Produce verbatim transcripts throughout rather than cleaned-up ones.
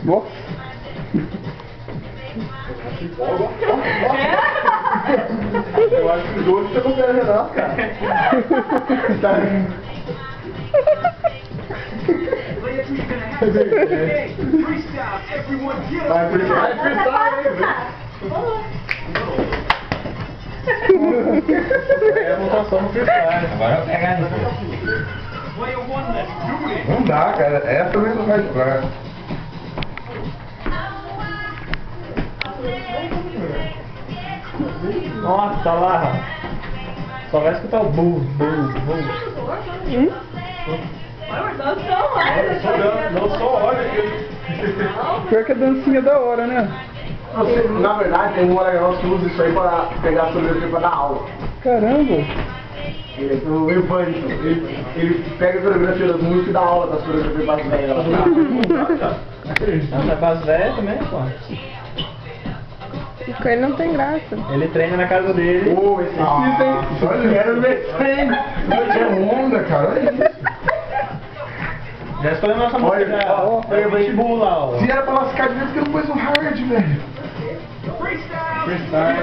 Nossa. Eu acho que os outros estão com o Renato, cara. Tá. Vai, freestyle, é a votação no freestyle. Agora eu vou pegar nisso. Não dá, cara. Essa mesmo vai jogar. Nossa, tá lá. Só vai escutar o bum, bum, bum. Hum? Não só olha aqui. Pior que a dancinha é da hora, né? Você, na verdade, tem um colega nosso que usa isso aí pra pegar a fotografia pra dar aula. Caramba. Ele é o Evandro. Ele, ele pega a fotografia das músicas e dá aula das fotografias para as velhas. Anda pras velhas também, pô. Com ele não tem graça. Ele treina na casa dele. Pô, esse aqui tem. Olha, era o meu treino. Que onda, cara. Olha isso. Já escolhemos nossa música. Olha, Já. ó, Foi o Pitbull lá, ó. Se era pra lascar de vez, que não pôs um hard, velho. Freestyle.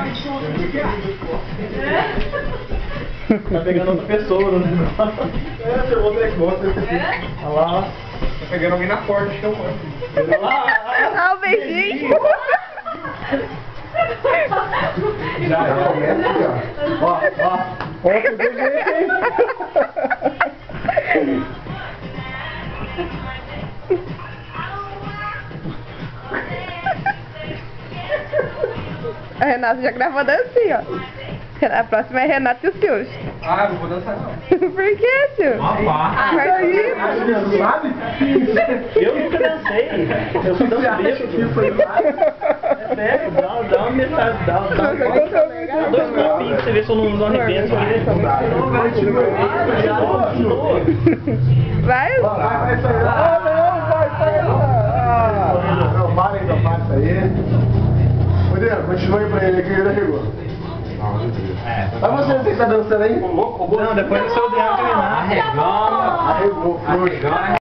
Tá pegando outra pessoa no negócio. É, você outra que gosta desse aqui. Olha lá, ó. Tá pegando alguém na porta, chamando. Olha lá, Ah, o beijinho. Já é. Ó, ó. ó, pegou jeito, hein? A Renata já gravou a dancinha, ó. A próxima é Renato e os seus. Ah, não vou dançar não. Por que, tio? Opa! Mas aí... Você sabe? Eu nunca dancei. Eu sou Você acha que dançante. isso foi nada? É sério, dá, dá uma metade, dá, dá, dá, dá dois copinhos pra você ver se eu não, não arrebento aqui. Não dá. Vai? Vai, vai sair. Ah, não, vai sair. Não, para então, para isso aí. Rodrigo, continua aí pra ele que ele arregou. É, Mas você não tem que estar dançando aí? Não, depois do seu Adriano terminar. arregando, Arregou, frouxo. arregando.